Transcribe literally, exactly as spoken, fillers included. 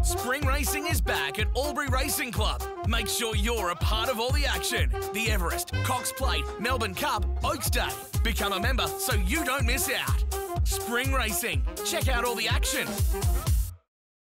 Spring racing is back at Albury Racing Club. Make sure you're a part of all the action. The Everest, Cox Plate, Melbourne Cup, Oaks Day. Become a member so you don't miss out. Spring racing. Check out all the action.